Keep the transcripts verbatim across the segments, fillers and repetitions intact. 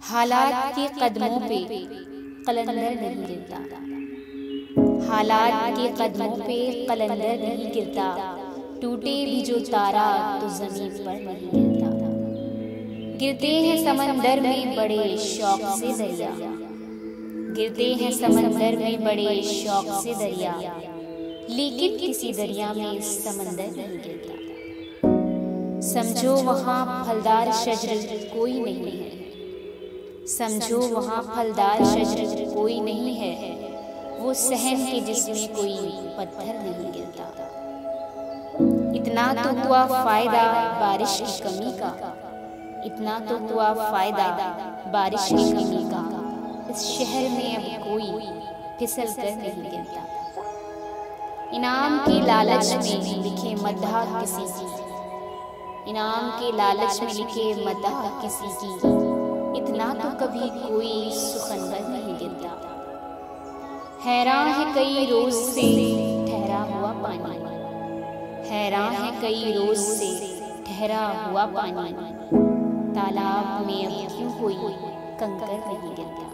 हालात के कदमों पे कलंदर नहीं गिरता, हालात के कदमों पे कलंदर नहीं गिरता, टूटे भी जो तारा तो जमीन पर नहीं गिरता। गिरते हैं समंदर में बड़े शौक से दरिया, गिरते हैं समंदर में बड़े शौक से दरिया, लेकिन किसी दरिया में समंदर नहीं गिरता। समझो वहाँ फलदार शजर कोई नहीं है, समझो वहाँ फलदार शजर कोई नहीं है, वो सहन के जिसमें कोई पत्थर नहीं गिरता। इतना तो हुआ फायदा बारिश की कमी का, इतना तो हुआ फायदा बारिश की कमी का, इस शहर में अब कोई फिसल कर नहीं गिरता। इनाम के लालच में लिखे मदह किसी की, इनाम के लालच में लिखे मदह किसी की, इतना तो कभी कोई सुखनवर नहीं गिरता। हैरान है कई रोज से ठहरा हुआ पानी, हैरान है कई रोज से ठहरा हुआ पानी, तालाब में अब क्यों कोई कंकर नहीं गिरता।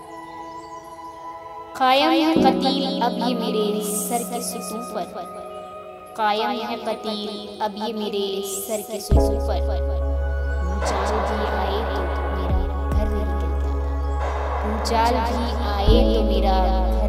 कायम है कतील अब ये मेरे सर के सुतों पर, कायम है कतील अब ये मेरे सर के सुतों पर, भूचाल भी आए तो मेरा घर नहीं गिरता, भूचाल भी आए तो मेरा